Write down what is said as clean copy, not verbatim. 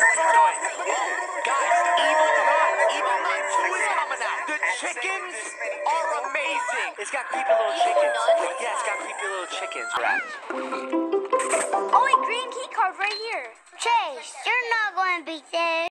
Guys, Evil Nut 2 is coming out. The chickens are amazing. It's got creepy little chickens. Yeah, it's got creepy little chickens. Oh, wait, green key card right here. Chase, you're not going to beat this.